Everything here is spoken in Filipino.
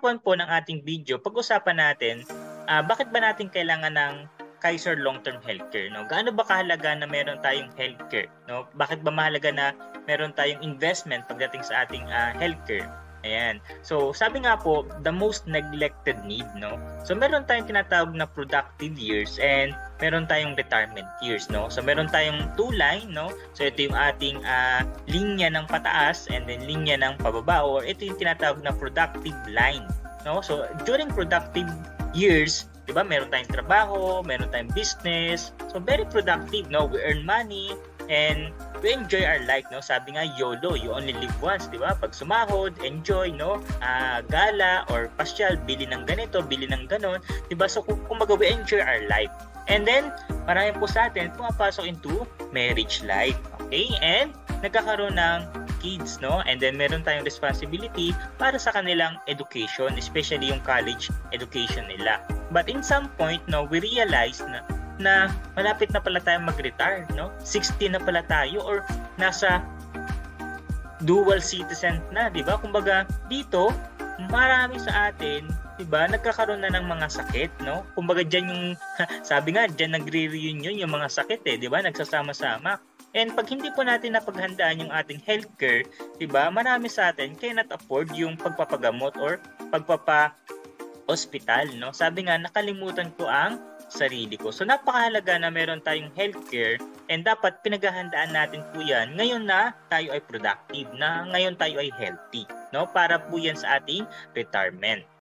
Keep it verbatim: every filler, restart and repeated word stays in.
part one po ng ating video, pag-usapan natin, uh, bakit ba natin kailangan ng Kaiser Long-Term Healthcare, no? Gaano ba kahalaga na meron tayong healthcare, no? Bakit ba mahalaga na meron tayong investment pagdating sa ating uh, healthcare? Ayan. So, sabi nga po, the most neglected need, no? So, meron tayong tinatawag na productive years and meron tayong retirement years, no? So, meron tayong two line, no? So, ito yung ating uh, linya ng pataas and then linya ng pababa, or ito yung tinatawag na productive line, no? So, during productive years, di ba, meron tayong trabaho, meron tayong business. So, very productive, no? We earn money and we enjoy our life, no? Sabi nga, YOLO, you only live once, di ba? Pag sumahod, enjoy, no? Uh, gala or pasyal, bili ng ganito, bili ng ganon, di ba? So, kumbaga, we enjoy our life. And then, marami po sa atin pumapasok into marriage life, okay? And nagkakaroon ng kids, no? And then, meron tayong responsibility para sa kanilang education, especially yung college education nila. But in some point, no, we realize na na malapit na pala tayong mag-retire, no? sixty na pala tayo or nasa dual citizen na, di ba? Kumbaga, dito, marami sa atin, di ba, nagkakaroon na ng mga sakit, no? Kumbaga, dyan yung, sabi nga, dyan nagre-reunion yung mga sakit, eh, di ba? Nagsasama-sama. And pag hindi po natin napaghandaan yung ating healthcare, di ba, marami sa atin cannot afford yung pagpapagamot or pagpapa-hospital, no? Sabi nga, nakalimutan ko ang sarili ko. So, napakahalaga na meron tayong healthcare and dapat pinaghahandaan natin po yan ngayon na tayo ay productive, na ngayon tayo ay healthy, no? Para po yan sa ating retirement.